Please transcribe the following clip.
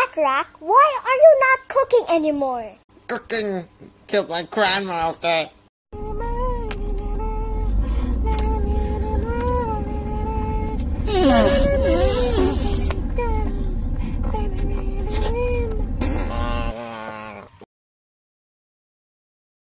RaqRaq, why are you not cooking anymore? Cooking killed my grandma out there.